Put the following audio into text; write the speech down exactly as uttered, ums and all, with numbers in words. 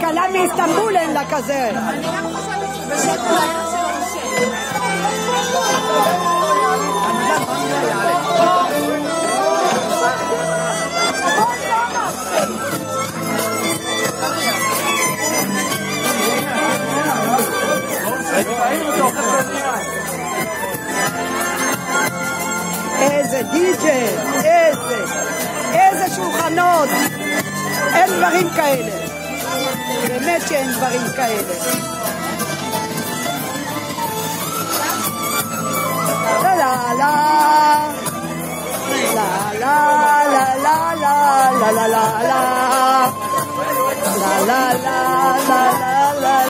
כלה מאיסטנבול אין לה כזה. אני גם חושבת שבשקט הערך של הראשי. איזה די-ג'יי, איזה, איזה שולחנות, אין דברים כאלה, באמת שאין דברים כאלה. לה לה לה לה לה לה לה לה לה לה לה לה לה לה לה